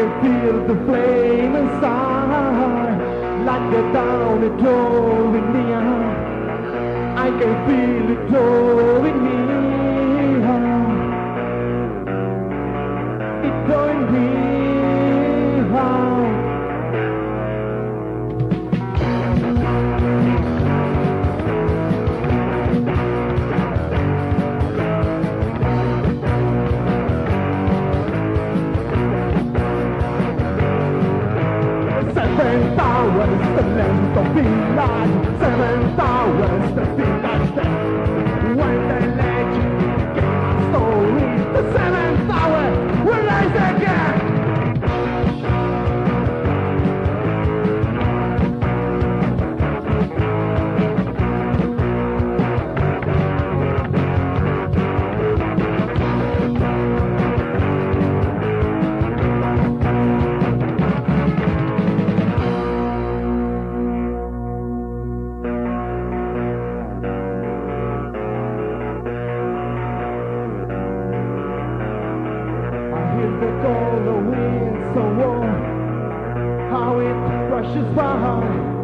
can feel the flame inside, like the down it drawing me out. I can feel it drawing me out. It's drawing me out. Seven towers, the length of village. Seven towers, the village that when the legend became a story, the seventh tower will rise again. The colder wind so warm, how it rushes by,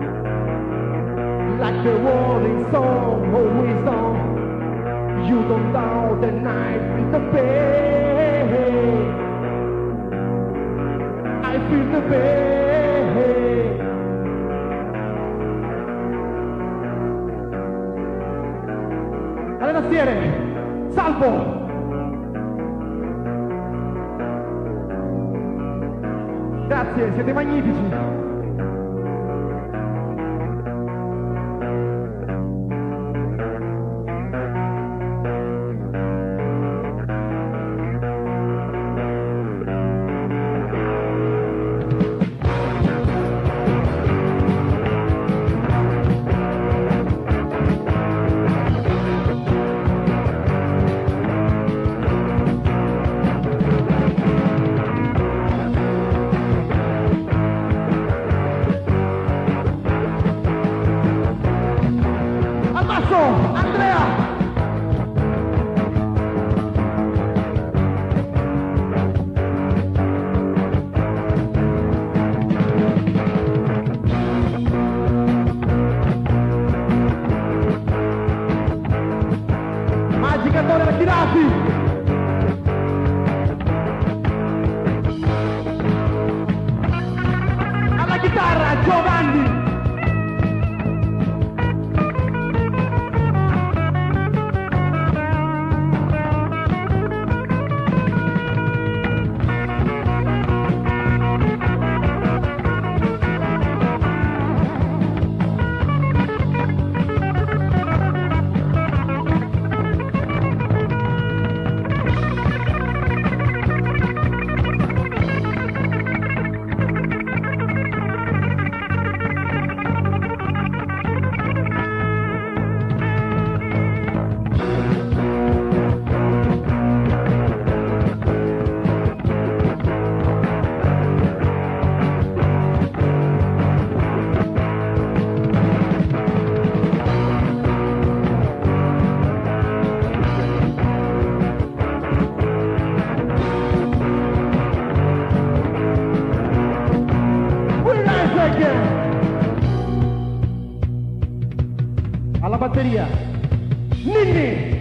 like the warning song always on. You don't know the night with the pain. I feel the pain. Alle tastiere, Salvo! Grazie, siete magnifici. Andrea! Magicatore da Chirati! Alla chitarra Giovanni! Alla batteria Ninni!